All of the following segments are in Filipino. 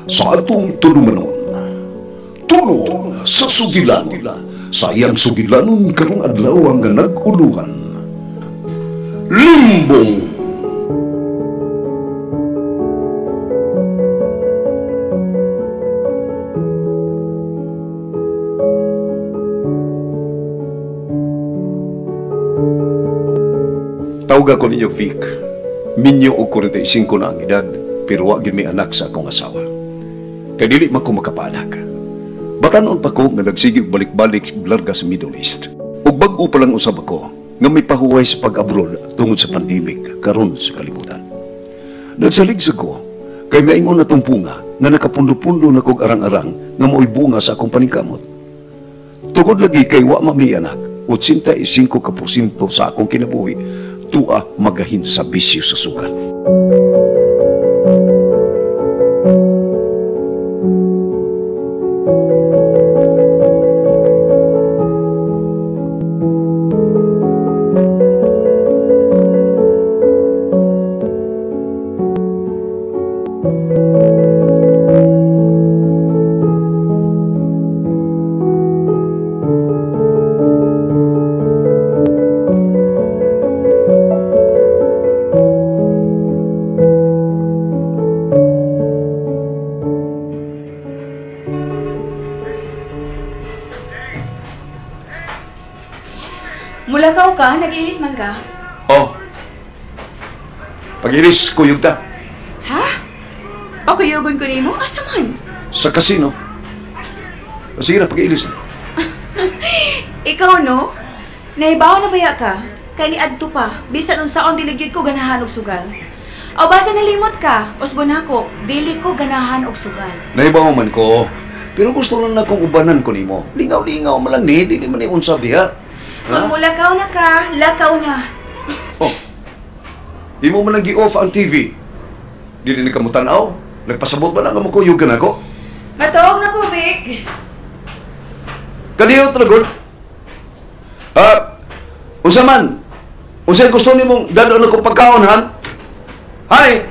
sa atong tulumanon. Tulong sa sugilanon. Sayang sugilanon karong adlaw nga nag-uluhan. Limbong. Tawag ako ninyo, Vic. Minyo o 45 na ang edad, pero wag may anak sa akong asawa. Kaya dili man ko makapanak. Batanon pa ko nga nagsige balik-balik larga sa Middle East. Ug bag-o pa lang usab ako nga may pahuway sa pag-abroad tungod sa pandemic karon sa kalibutan. Nagsalig sa ko kay maingon na tong bunga nga nakapundo-pundo na kog arang-arang nga mo'y bunga sa akong paningkamot. Tungod lagi kay wa mami anak, 85% sa akong kinabuhi tua magahin sa bisyo sa sugal. Mulakaw ka? Nag-ilis man ka? Oh. Pag-iris, kuyog ta. Ha? Pakuyugon ko nimo? Asa man? Sa kasino. Sige na, pag-ilis na. Ikaw, no? Nahibaw na baya ka? Kay ni adto pa, bisan unsaon dili gyud ko ganahan og sugal. O basta nalimot ka, usbon ako, dili ko ganahan og sugal. Nahibaw man ko. Pero gusto lang na kong ubanan ko nimo. Lingaw-lingaw man lang ni, di man ni unsa biya. Kung mulakaw na ka, lakaw na. Oh. Di mo man nag-i-off ang TV. Di rin ka mo tanaw. Nagpasabot ba na ka mo kuyugan ako? Matuog na ko, Vic. Kaniyo talagon. Unsa man? Unsa gusto nimong dadon ako pagkaon, han? Hi.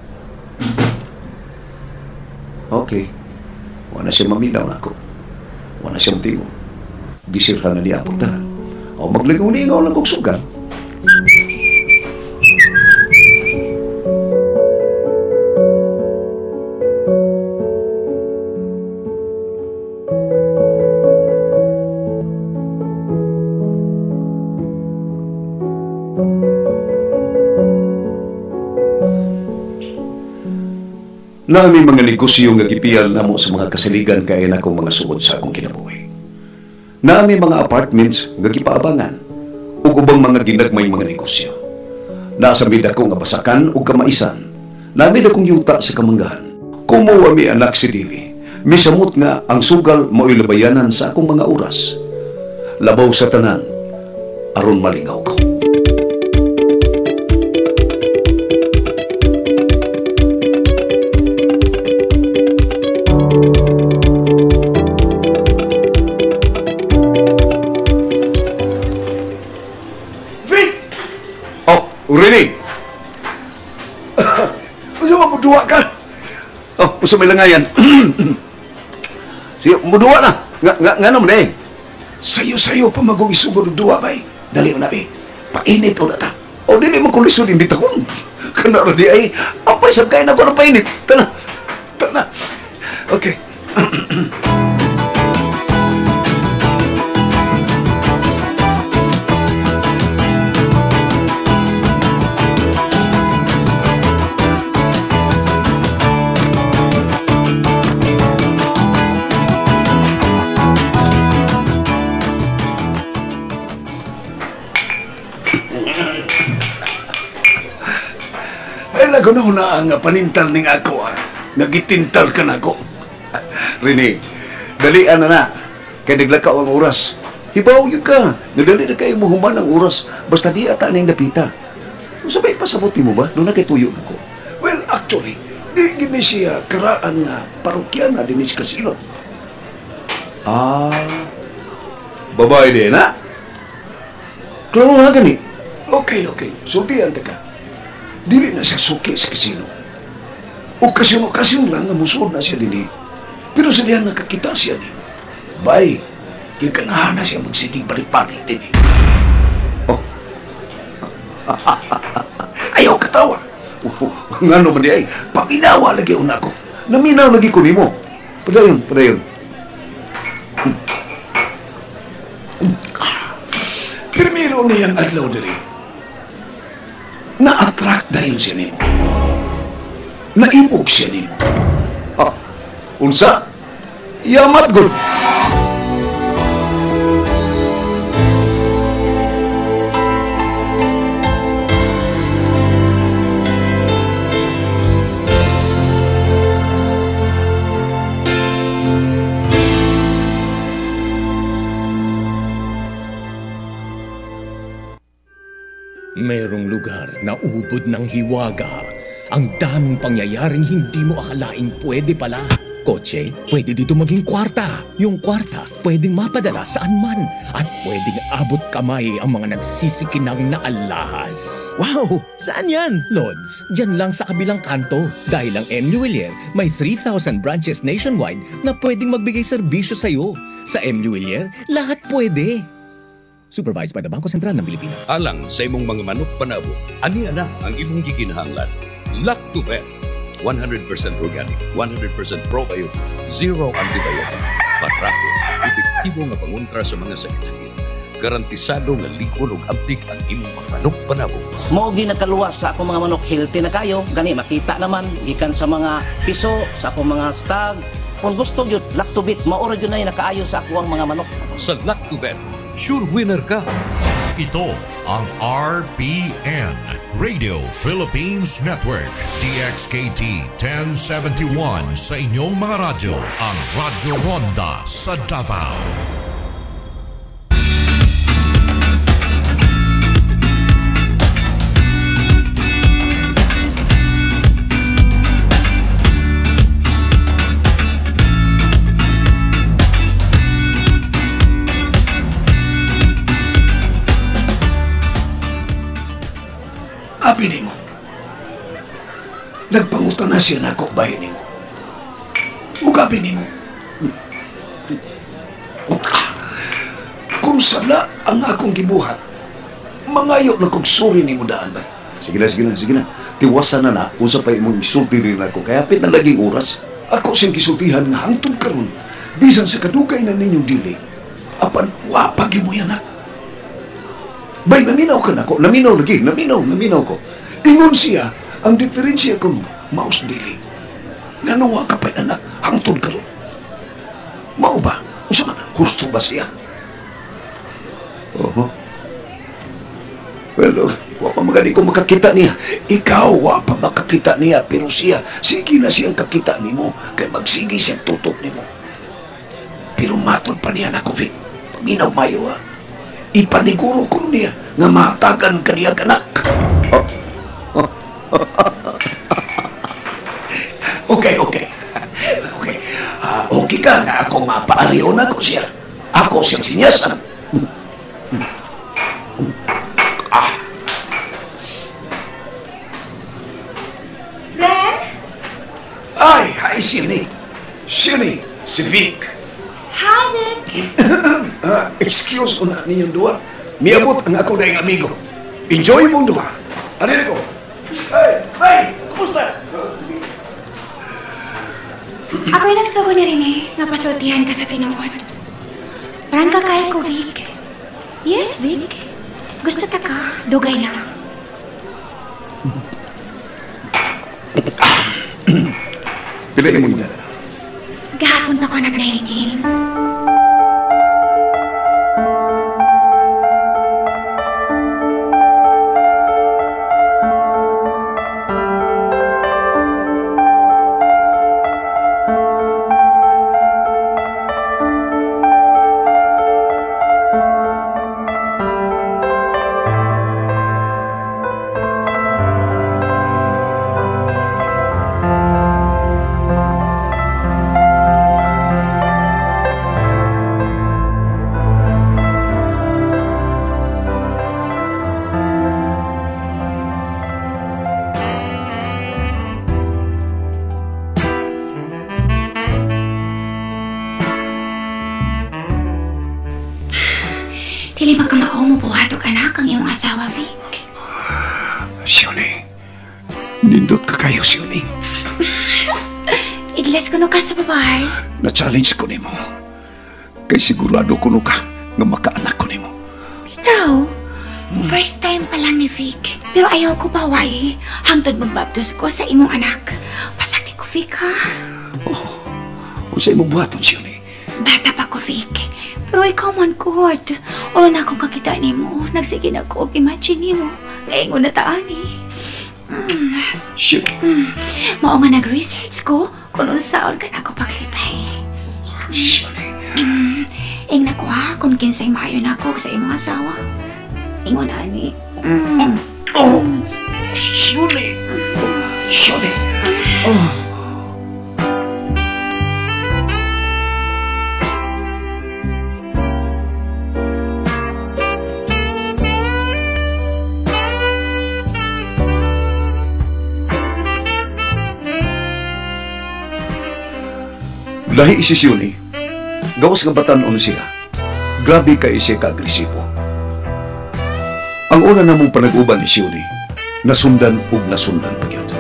Okay. Wala siya mamilaw na ako. Wala siya matimo. Bisirhan na niya ang pagtahan. O maglingaw-lingaw lang kong sugal. Nami mga negosyo nga gipiyal namo sa mga kasaligan kaya na akong mga sugod sa akong kinabuhi. Nami mga apartments nga gipaabangan ug ubang mga ginagmay mga negosyo. Nasa mid ako nga basakan ug kamaisan. Nami akong yuta sa kamanggahan. Kumuha mi anak si Dili. Misamot nga ang sugal mo'y labayanan sa akong mga oras. Labaw sa tanan aron malingaw ko. Rini! Masa mabudua ka? Oh, masa may langayan. Sige, mudua na. Nga naman eh. Sayo-sayo pa magong isugod dua ba eh. Dali na eh. Painit o na ta. O, di mo kulisod hindi takon. Kanara di ay, apay sa kain ako na painit. Tana. Tana. Okay. Ako na nga panintal ning ako nagitintal ka na ako. Rini, dalian na. Kaya naglakaw ang oras. Hibaw yun ka. Nadali na kayo muhuman ang oras. Basta di ata na yung napita. Sabay pasabuti mo ba? Doon na kay tuyo na ko. Well, actually, di gini siya karaan nga parokyan na dinis kasino. Babae din, ha? Klaro na gani. Okay. Sultihan ta ka. Dili na siya suki sa kasino. Okasyon-okasyon lang nga musod na siya din eh. Pero sa diyan nakakita siya din. Bay, gaganahan na siya magsitig balik-balik din eh. Oh. Ayaw katawa. Nga naman di ay, paminawa lagi una ko. Naminaw lagi ko nimo. Padayon, padayon. Primero niyang adlaw diri. Na-attract na yun siya nimo. Naibog siya nimo. Ah, unsa? Yamat gud. Merong lugar na ubod ng hiwaga. Ang daming pangyayaring hindi mo akalaing pwede pala. Kotse, pwede dito maging kwarta. Yung kwarta, pwedeng mapadala saan man. At pwedeng abot kamay ang mga nagsisikinang na alahas. Wow! Saan yan? Lods, dyan lang sa kabilang kanto. Dahil ang M. Luwilier may 3,000 branches nationwide na pwedeng magbigay serbisyo sa'yo. Sa M. Luwilier, lahat pwede. Supervised by the Bangko Sentral ng Pilipinas. Alang sa imong mga manok panabo, ani ana ang imong gikinahanglan. Lactovet, 100% organic, 100% probiotic, zero antibiotic, patrato, epektibo nga pangontra sa mga sakit-sakit. Garantisado nga likon ug abtik ang imong mga manok panabo. Mao gi nakaluwas sa akong mga manok, healthy na kayo, gani makita naman gikan sa mga piso, sa akong mga stag. Kung gusto gyud Lactovet, maoro gyud na nakaayo sa akong mga manok. Sa Lactovet, sure winner ka. Ito ang RPN, Radio Philippines Network, DXKT 1071 sa inyong mga radyo, ang Radyo Ronda sa Davao. Abi ni mo. Nagpangutan na siya na ako bahay ni mo. Ugabi ni mo. Kung sala ang akong gibuhat, mangayo na kong suri ni mo daan ba? Sige na. Tiwasan na kung sa pa imong isulti rin ako. Kaya pit na laging oras. Ako siyang kisultihan nga hangtod karon. Bisan sa kadugay na ninyong dili. Apan, wapagi mo yan. Bay, naminaw ka na ko. Naminaw ko. Ingon siya, ang diferensya ko maus dili. Nga ka pa'y anak, hangtod ka ron. Mao ba? Unsa man, husto ba siya? Oo. Well, wa pa magani ko makakita niya. Ikaw, wa pa makakita niya. Pero siya, sige na siyang kakita ni mo. Kaya magsige siyang tutok ni mo. Pero matod pa niya na COVID. Paminaw mayo ha. Ipaniguro ko niya nga matagan ka niya kanak. Okay. Okay ka nga ako mapaariyo na ko siya. Ako siyang sinyasan. Ren? Hi, Sini, si Vic. Hi, Vic. Excuse ko na ninyong duwa. Miabot ang ako na yung amigo. Enjoy mong duwa. Ano ko? Hey, kumusta? Ako'y nagsugo ni Rene nga pasultihan ka sa tinuod. Parang kakay ko, Vic. Yes, Vic. Gusto ta ka, dugay na. Pila yung mga na. Gahapon pa ko nag-19. Dili magkamao mo buhatok anak ang iyong asawa, Vic. Sione, nindot ka kayo, Sione. Igles ko no ka sa babae. Na-challenge ko nimo. Kay sigurado ko no ka nga makaanak ko nimo. Bitaw, first time pa lang ni Vic. Pero ayaw ko baway. Hangtod magbaptos ko sa imong anak. Pasakti ko, Vic, ha? Kung sa imong buhaton, Sione. Bata pa ko, Vic. Pero ikaw man, God. Ulo na akong kakita ni mo. Nagsige na ko og imagine ni mo. Ngayon na taan, eh. Sione. Mao nga nag-research ko kung unsaon ka na ako paglipay. Sione. Ing na ko ha, kung kinsay maayo na ako sa imong asawa. Ingon na ni. Sione. Sione. Lahi si Sione. Gawas nga batan-on siya. Grabe kay siya ka-agresibo. Ang una namong panag-uban ni Sione, nasundan ug nasundan pa gyud.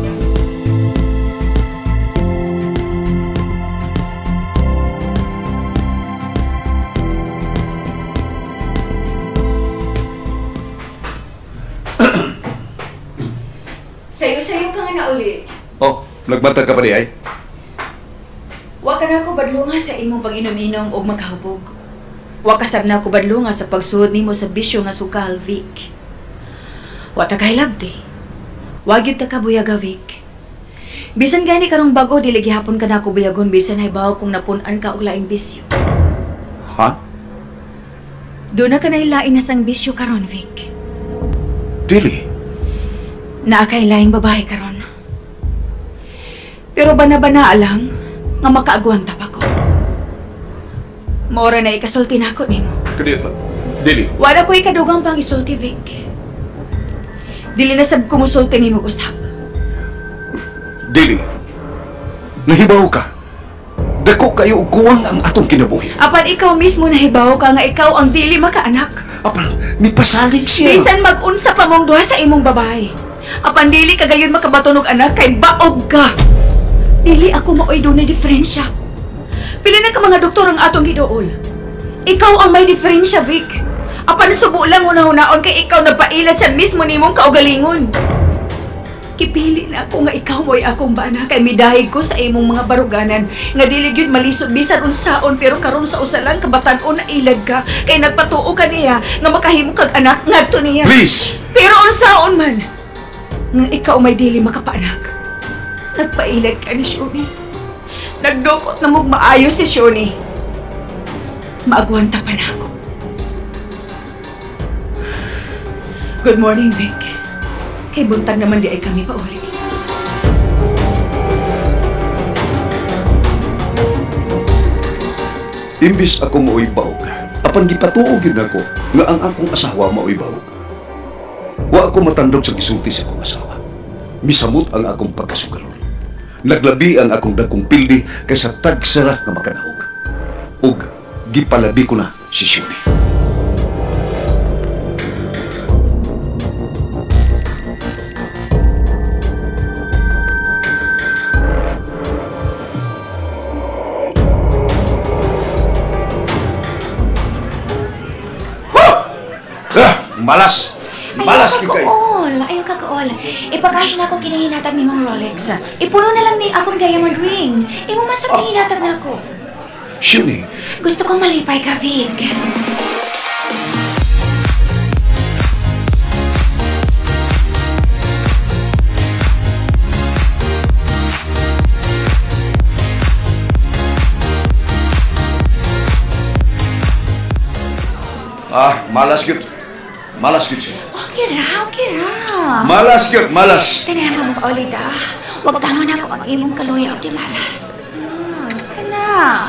Sayo-sayo ka nga na uli. Oh, nagmatag ka pa di ay? Wa ka na ako badlunga sa imong pag-inom-inom o magkahubog. Wa kasab na ako badlunga sa pagsuod nimo sa bisyo nga sukal, Vic. Wa ta kahilabti. Wa gyud ta ka buyaga, Vic. Bisan gani karong bago dili gihapon ka na ako buyagon bisan haybaw kung napun-an ka og laing bisyo. Ha? Do na ka na ilain na sang bisyo karon, Vic. Dili. Naa kay laing babae karon. Pero bana-bana lang nga makaagwanta pa ko. Mora na ikasulti na ako nimo. Kadiyat lang. Dili. Wala ko ikadugang pang isulti, Vic. Dili na sab kumusulti nimo usap. Dili. Nahibaw ka. Dako kayo og kuwang ang atong kinabuhi. Apan ikaw mismo nahibaw ka nga ikaw ang dili makaanak. Apan, may pasalig siya. Bisan mag-unsa pa mong duha sa imong babae. Apan dili ka gayon makabatunog anak kay baog ka. Dili ako maoy dunay diferensya. Pili na ka mga doktor ang atong giduol. Ikaw ang may diferensya, Vic. Apan subo lang una-hunaon kay ikaw nagpailat sa mismo nimong kaugalingon. Kipili na ako nga ikaw mo'y akong bana kay midahig ko sa imong mga baruganan nga dili gyud malisod bisan unsaon pero karon sa usa lang kabatan-on na ilad ka kay nagpatuo ka niya nga makahimo kag anak ngadto niya. Please! Pero unsaon man nga ikaw may dili makapaanak. Nagpailag ka ni Shoni. Nagdukot na mong maayos si Shoni. Maagwanta pa na ako. Good morning, Vic. Kay buntag naman di ay kami pa uli. Imbis ako mao'y baog, apan gipatuog yun ako nga ang akong asawa mao'y baog. Wa ako matandog sa gisulti sa akong asawa. Misamot ang akong pagkasugaron. Naglabi ang akong dagkong pildi kaysa tagsara nga makanaog. Ug gipalabi ko na si Shoni. Malas! Malas Ayaw ka kayo! Ayaw ka kaol. Ipakasya na akong kinahinatag ni mong Rolex. Ipuno na lang ni akong diamond ring. Imo masap kinahinatag na ako. Shoni! Gusto kong malipay ka, Vic. Malas yun. Malas yun siya. Okay ra. Malas yun, malas. Tanayan mo ka ulit, ah. Huwag tangon ako ang imong kaluya o di malas. Kana.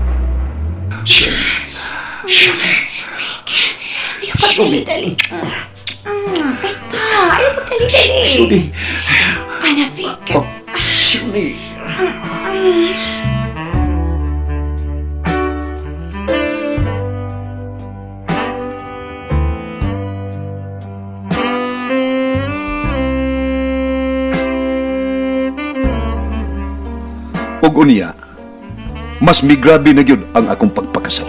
Shoni. Ayaw pa dali. Ayaw po dali-dali. Shuni. Ana, Vic. Oh, Shuni. Og unya, mas migrabe na gyud ang akong pagpakasala.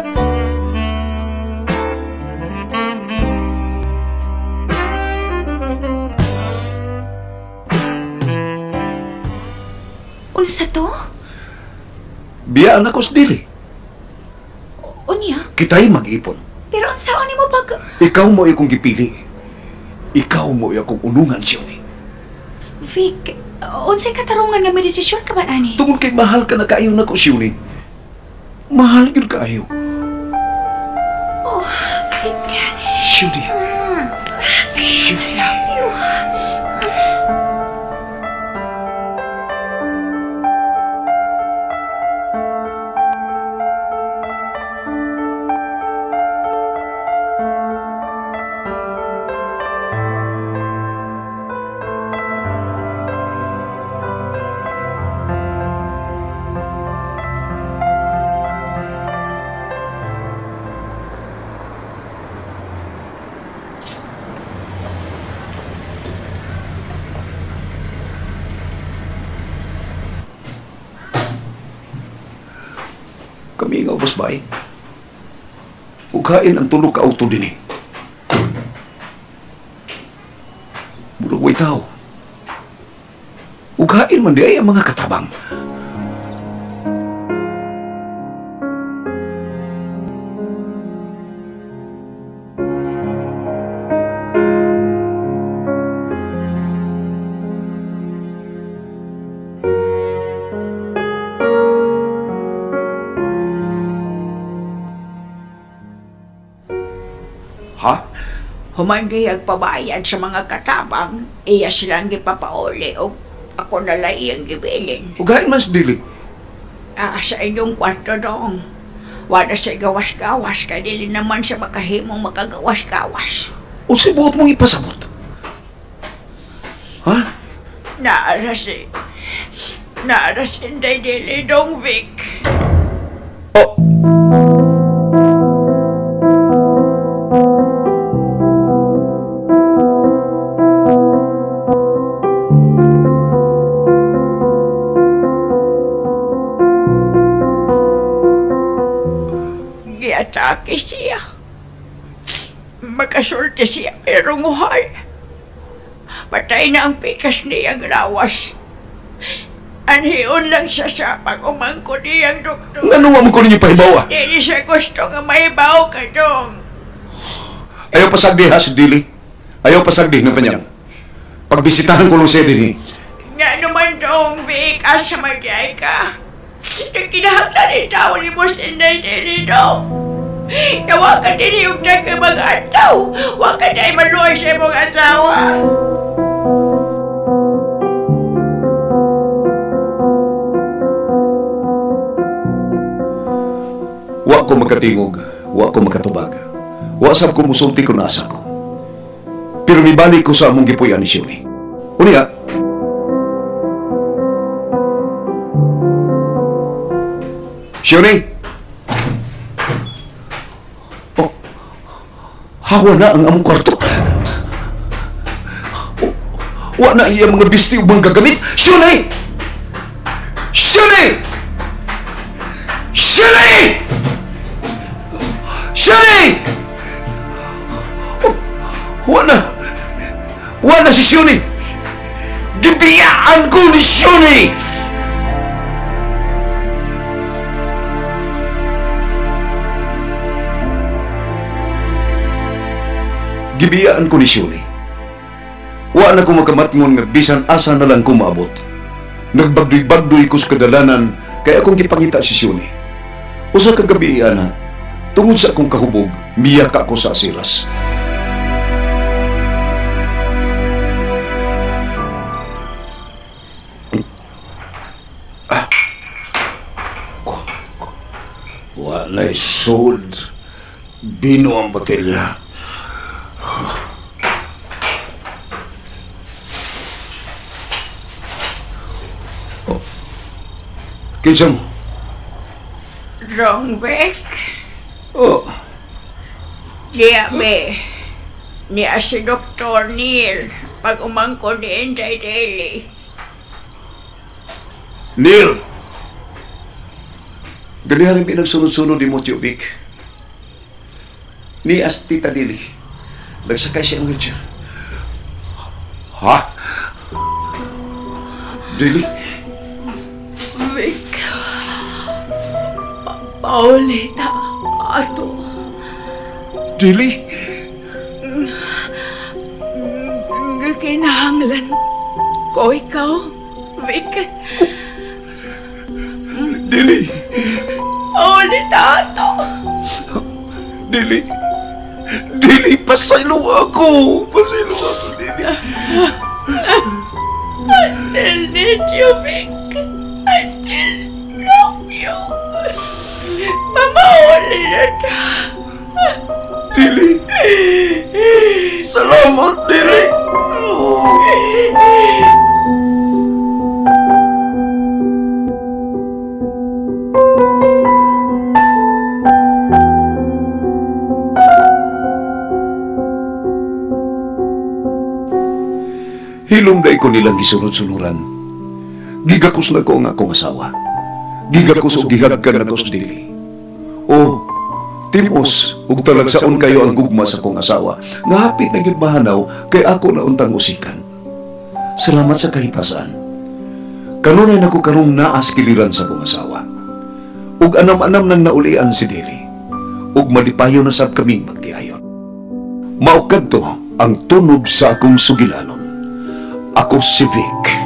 Unsa to? Biyaan ako sa dili. Unya? Kita'y mag-ipon. Pero unsaon nimo pag... Ikaw mo akong gipili. Ikaw mo akong unungan, Shuni. Vic, unsay katarungan nga may desisyon ka man, ani? Tungod kay mahal ka na kaayo na ko, Shuni. Mahal yun kaayo. Oh, Vic. Shuni. I love you. Kami nga ubos ba eh? Ugain ang tulog ka auto din eh. Burog way tao. Ugain man di ay ang mga katabang. Ha? Human gayag pabayad sa mga katabang, iya silang gipapauli o ako nalay iyang gibilin. Ugain man sa dili. Sa inyong kwarto dong. Wala sa gawas-gawas, kaya dili naman sa makahimong makagawas-gawas. O si buot mong ipasabot. Ha? Naara si Inday dili dong, Vic. Oh! Giatake siya. Makasulti siya erunguhal. Patay na ang pikas niyang lawas. Anhiyon lang siya sa pag-umangko niyang doktor. Nanuwa mo ko ninyo pahibawa. Hindi siya gusto nga mahibaw ka dong. Ayaw pasagdi ha si dili. Ayaw pasagdi ng kanyang. Pagbisitahan ko lang siya din eh. Nga naman dong, Vic, asa magyay ka. Nagkinahanglan ni tao ni mo sinday dili dong. Nawa ka din yung taga mga ataw. Huwag ka dahil maluhay sa mong asawa. Wa ko makatingog, wa ko makatubag. Wa sab ko musulti ko nasa ko. Pero mibalik ko sa among gipuyan ni Shuni. Unya, Shuni! Oh, hawa na ang among kwarto. Oh, wa na iya mga bisti ubang gagamit. Shuni! Shuni! Shuni! Shuni! Oh, wa na si Shuni! Gibiyaan ko ni Shuni! Gibiyaan ko ni Shuni. Wa na ko makamatngon nga bisan asa na lang ko maabot. Nagbagdoy-bagdoy ko sa kadalanan kaya akong gipangita si Shuni. Usa ka gabi ana, tungod sa akong kahubog, miyak ako sa asiras. Walay sod. Bino ang botelya. Kinsa mo? Wrong Vic. Oh, Diabe. Niya si Dr. Neil pag umangko ni Inday Daily. Neil! Galiharin pinagsunod-sunod ni Motyo Vic. Ni Tita Dili. Nagsakay siya ang wheelchair. Ha? Dili? Vic. Paulita. Ato. Dili? Kinahanglan ko ikaw, Vic. Dili? Paulita ato. Dili? Dili, pasaylo ako! Pasaylo ako, Dili. I still need you, Vic. I still love you. Mamahuli na ta. Dili? Salamat, Dili! Hilom day ko nilang gisunod-sunuran. Gigakos na ko ang akong asawa. Gigakos o gihagkan na ko sa Dili. O, Timos, ug talagsaon kayo ang gugma sa kong asawa, nga hapit na gyud mahanaw kay ako na untang usikan. Salamat sa kahitasan. Kanunay na ko karong naas kiliran sa kong asawa. Ug anam-anam nang naulian si Dili. Ug malipayo na sab kaming magtiayon. Maukad to ang tunog sa akong sugilanon. Ako si Vic.